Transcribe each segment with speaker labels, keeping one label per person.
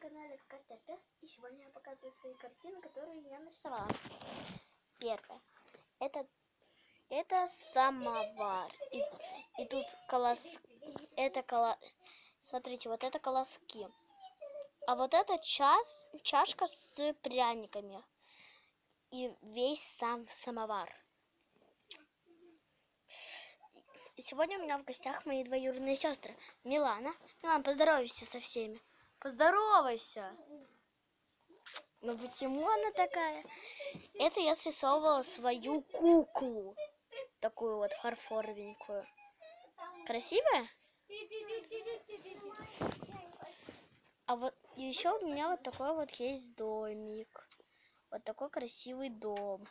Speaker 1: канале Котопес, и сегодня я показываю свои картины, которые я нарисовала. Первое. Это самовар. И тут колоски. Смотрите, вот это колоски. А вот это чашка с пряниками. И весь сам самовар. И сегодня у меня в гостях мои двоюродные сестры. Милана. Милана, поздоровайся со всеми. Поздоровайся. Ну почему она такая? Это я срисовывала свою куклу. Такую вот фарфоровенькую. Красивая? А вот еще у меня вот такой вот есть домик. Вот такой красивый дом.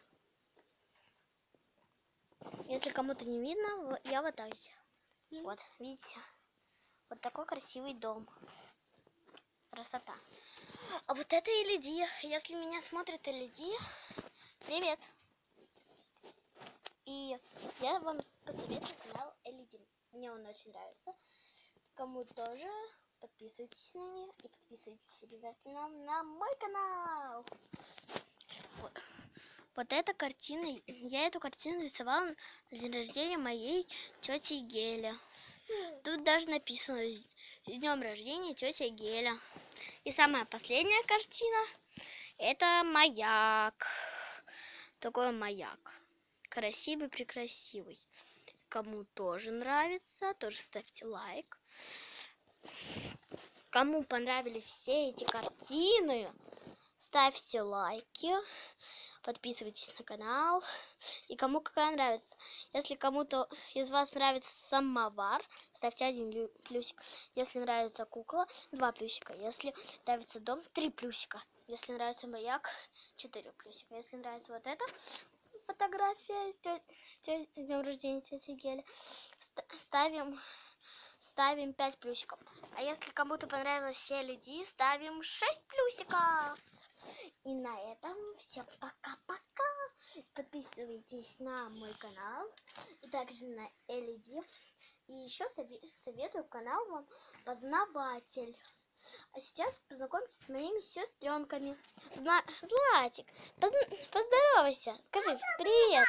Speaker 1: Если кому-то не видно, я вот так сделала. Вот, видите? Вот такой красивый дом. Красота. А вот это Элиди. Если меня смотрит Элиди, привет. И я вам посоветую канал Элиди. Мне он очень нравится. Кому тоже, подписывайтесь на нее и подписывайтесь обязательно на мой канал. Вот эта картина, я эту картину рисовала на день рождения моей тети Геля. Тут даже написано «С днем рождения, тетя Геля». И самая последняя картина — это маяк. Такой маяк. Красивый-прекрасивый. Кому тоже нравится, тоже ставьте лайк. Кому понравились все эти картины, ставьте лайки. Подписывайтесь на канал. И кому какая нравится. Если кому-то из вас нравится самовар, ставьте 1 плюсик. Если нравится кукла, 2 плюсика. Если нравится дом, 3 плюсика. Если нравится маяк, 4 плюсика. Если нравится вот эта фотография с днем рождения тети Гели, ставим 5 плюсиков. А если кому-то понравилась все Элиди, ставим 6 плюсиков. И на этом всем пока-пока. Подписывайтесь на мой канал и также на Элиди. И еще советую канал вам Познаватель. А сейчас познакомьтесь с моими сестренками. Златик, поздоровайся. Скажи привет.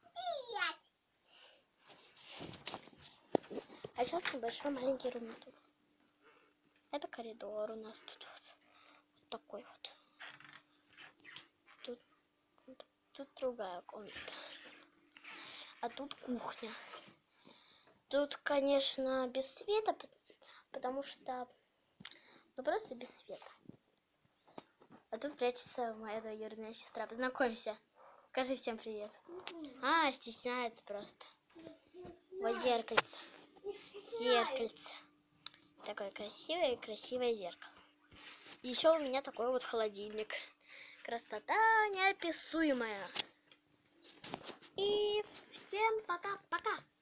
Speaker 1: Привет. А сейчас небольшой маленький румтур. Это коридор у нас тут вот такой вот. Тут другая комната. А тут кухня. Тут, конечно, без света, потому что... Ну, просто без света. А тут прячется моя двоюродная сестра. Познакомься. Скажи всем привет. А, стесняется просто. Вот зеркальце. Зеркальце. Такое красивое зеркало. И еще у меня такой вот холодильник. Красота неописуемая. И всем пока-пока.